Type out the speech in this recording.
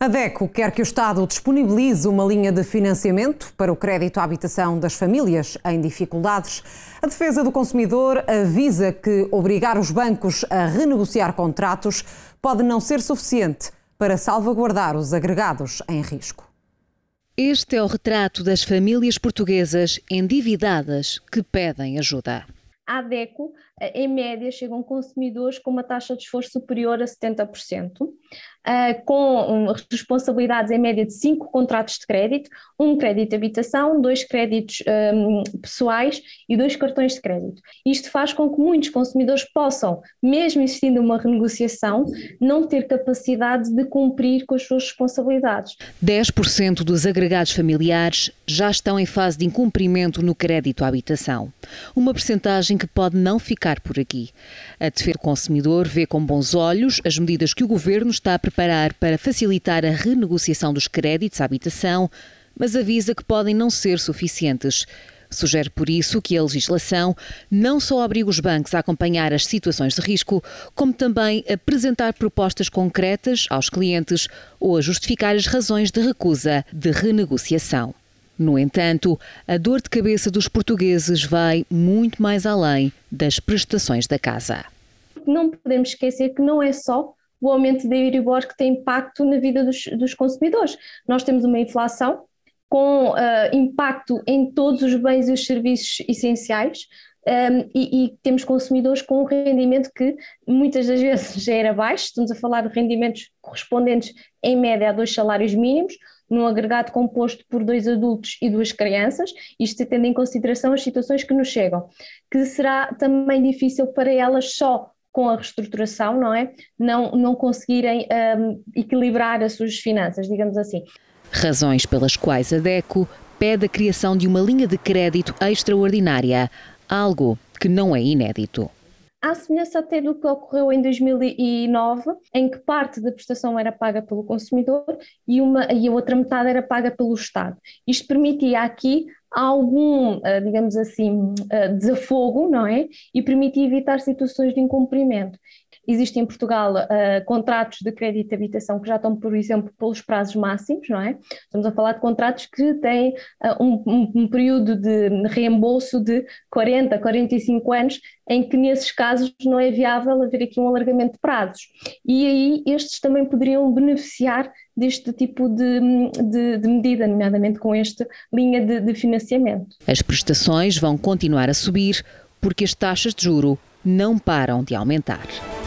A DECO quer que o Estado disponibilize uma linha de financiamento para o crédito à habitação das famílias em dificuldades. A Defesa do Consumidor avisa que obrigar os bancos a renegociar contratos pode não ser suficiente para salvaguardar os agregados em risco. Este é o retrato das famílias portuguesas endividadas que pedem ajuda. À DECO, em média, chegam consumidores com uma taxa de esforço superior a 70%, com responsabilidades em média de 5 contratos de crédito, um crédito de habitação, 2 créditos pessoais e 2 cartões de crédito. Isto faz com que muitos consumidores possam, mesmo existindo uma renegociação, não ter capacidade de cumprir com as suas responsabilidades. 10% dos agregados familiares já estão em fase de incumprimento no crédito à habitação. Uma percentagem que pode não ficar por aqui. A Defesa do Consumidor vê com bons olhos as medidas que o Governo está a preparar para facilitar a renegociação dos créditos à habitação, mas avisa que podem não ser suficientes. Sugere por isso que a legislação não só obriga os bancos a acompanhar as situações de risco, como também a apresentar propostas concretas aos clientes ou a justificar as razões de recusa de renegociação. No entanto, a dor de cabeça dos portugueses vai muito mais além das prestações da casa. Não podemos esquecer que não é só o aumento da Euribor que tem impacto na vida dos consumidores. Nós temos uma inflação com impacto em todos os bens e os serviços essenciais e temos consumidores com um rendimento que muitas das vezes já era baixo. Estamos a falar de rendimentos correspondentes em média a 2 salários mínimos, num agregado composto por 2 adultos e 2 crianças, isto tendo em consideração as situações que nos chegam, que será também difícil para elas só com a reestruturação, não é? Não conseguirem equilibrar as suas finanças, digamos assim. Razões pelas quais a DECO pede a criação de uma linha de crédito extraordinária, algo que não é inédito. À semelhança até do que ocorreu em 2009, em que parte da prestação era paga pelo consumidor e a outra metade era paga pelo Estado. Isto permitia aqui algum, digamos assim, desafogo, não é? E permitia evitar situações de incumprimento. Existem em Portugal contratos de crédito de habitação que já estão, por exemplo, pelos prazos máximos, não é? Estamos a falar de contratos que têm um período de reembolso de 40, 45 anos, em que nesses casos não é viável haver aqui um alargamento de prazos. E aí estes também poderiam beneficiar deste tipo de medida, nomeadamente com esta linha de financiamento. As prestações vão continuar a subir porque as taxas de juro não param de aumentar.